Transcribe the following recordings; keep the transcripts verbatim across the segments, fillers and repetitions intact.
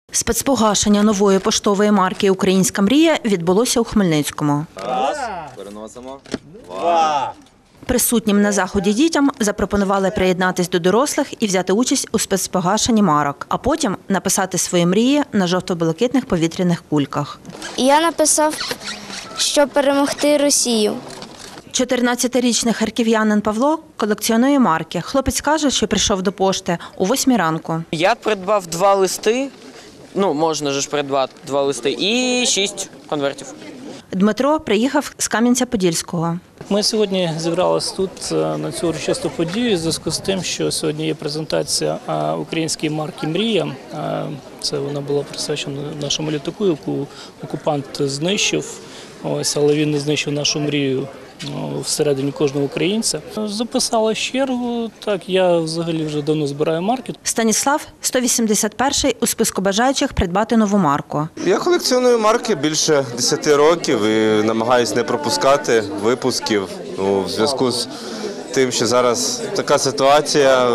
Спецпогашення нової поштової марки «Українська мрія» відбулося у Хмельницькому. Раз, переносимо, два. Присутнім на заході дітям запропонували приєднатись до дорослих і взяти участь у спецпогашенні марок, а потім написати свої мрії на жовто-блакитних повітряних кульках. Я написав, щоб перемогти Росію. чотирнадцятирічний харків'янин Павло колекціонує марки. Хлопець каже, що прийшов до пошти о восьмій ранку. Я придбав два листи, ну можна ж придбати два листи, і шість конвертів. Дмитро приїхав з Кам'янця-Подільського. Ми сьогодні зібралися тут на цю урочисту подію в зв'язку з тим, що сьогодні є презентація української марки «Мрія». Це вона була присвячена нашому літаку, яку окупант знищив, ось, але він не знищив нашу мрію всередині кожного українця. Записала чергу, так, я взагалі вже давно збираю марки. Станіслав – сто вісімдесят перший у списку бажаючих придбати нову марку. Я колекціоную марки більше десяти років і намагаюся не пропускати випусків. Ну, в зв'язку з тим, що зараз така ситуація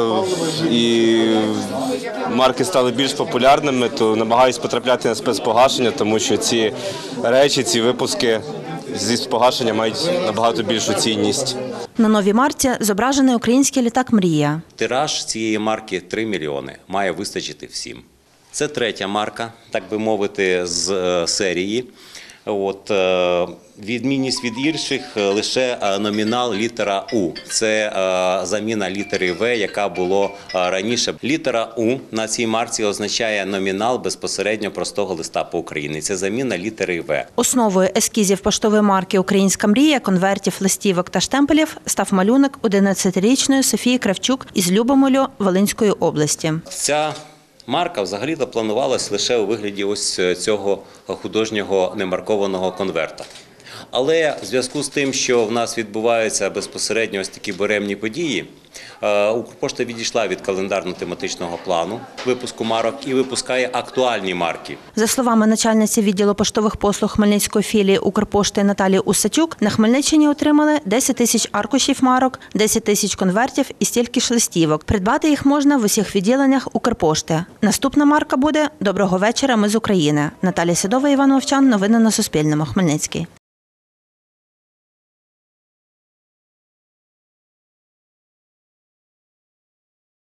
і марки стали більш популярними, то намагаюся потрапляти на спецпогашення, тому що ці речі, ці випуски зі спогашення мають набагато більшу цінність. На новій марці зображений український літак «Мрія». Тираж цієї марки – три мільйони. Має вистачити всім. Це третя марка, так би мовити, з серії. От, відмінність від інших – лише номінал літера «У». Це заміна літери «В», яка була раніше. Літера «У» на цій марці означає номінал безпосередньо простого листа по Україні. Це заміна літери «В». Основою ескізів поштової марки «Українська мрія», конвертів, листівок та штемпелів став малюнок одинадцятирічної Софії Кравчук із Любомлю Волинської області. Ця марка взагалі-то планувалась лише у вигляді ось цього художнього немаркованого конверта. Але в зв'язку з тим, що в нас відбуваються безпосередньо ось такі буремні події, Укрпошта відійшла від календарно-тематичного плану випуску марок і випускає актуальні марки. За словами начальниці відділу поштових послуг Хмельницької філії Укрпошти Наталії Усатюк, на Хмельниччині отримали десять тисяч аркушів марок, десять тисяч конвертів і стільки ж листівок. Придбати їх можна в усіх відділеннях Укрпошти. Наступна марка буде «Доброго вечора, ми з України». Наталія Сідова, Іван Мовчан. Новини на Суспільному. Хмельницький.